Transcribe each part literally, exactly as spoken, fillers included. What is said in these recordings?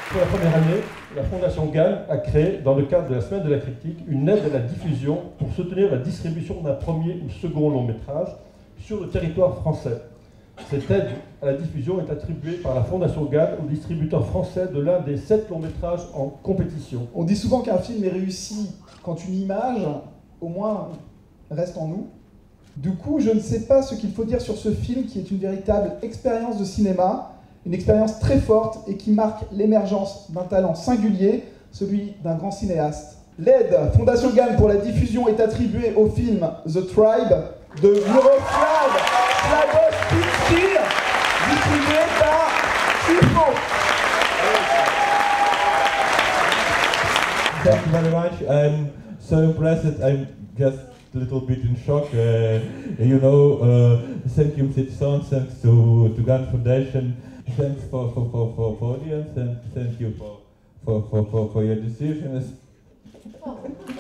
Pour la première année, la Fondation Gann a créé, dans le cadre de la Semaine de la Critique, une aide à la diffusion pour soutenir la distribution d'un premier ou second long métrage sur le territoire français. Cette aide à la diffusion est attribuée par la Fondation Gann au distributeur français de l'un des sept longs métrages en compétition. On dit souvent qu'un film est réussi quand une image, au moins, reste en nous. Du coup, je ne sais pas ce qu'il faut dire sur ce film qui est une véritable expérience de cinéma, une expérience très forte et qui marque l'émergence d'un talent singulier, celui d'un grand cinéaste. L'aide Fondation Gann pour la diffusion est attribuée au film The Tribe de Miroslav Slaboszczyk, distribué par Truffaut. Thank you very much. I'm so impressed. I'm just a little bit in shock. Uh, you know, uh, thank you, Citizen. Thanks to to Gann Foundation. Thanks for for, for, for, for audience and thank you for for, for, for, for your decisions. Oh.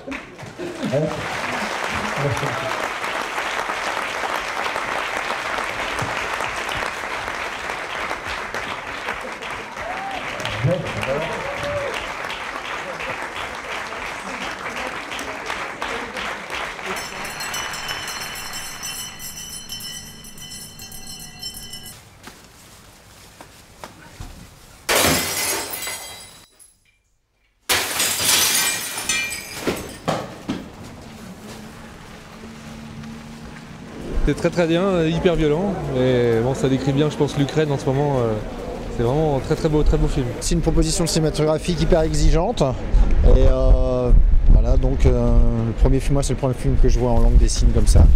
C'est très très bien, hyper violent, et bon, ça décrit bien, je pense, l'Ukraine en ce moment. Euh, c'est vraiment un très très beau, très beau film. C'est une proposition cinématographique hyper exigeante, et euh, voilà, donc euh, le premier film, moi c'est le premier film que je vois en langue des signes comme ça.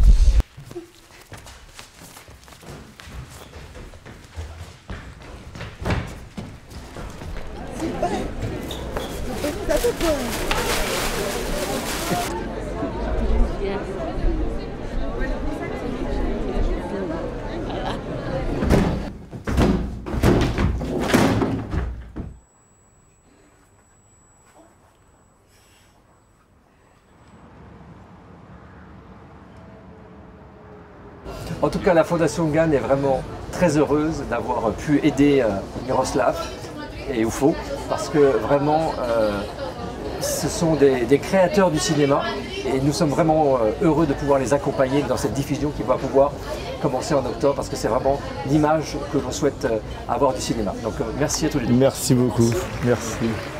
En tout cas, la Fondation Gann est vraiment très heureuse d'avoir pu aider euh, Miroslav et Ufo, parce que vraiment, euh, ce sont des, des créateurs du cinéma et nous sommes vraiment euh, heureux de pouvoir les accompagner dans cette diffusion qui va pouvoir commencer en octobre, parce que c'est vraiment l'image que l'on souhaite euh, avoir du cinéma. Donc euh, merci à tous les deux. Merci beaucoup. Merci.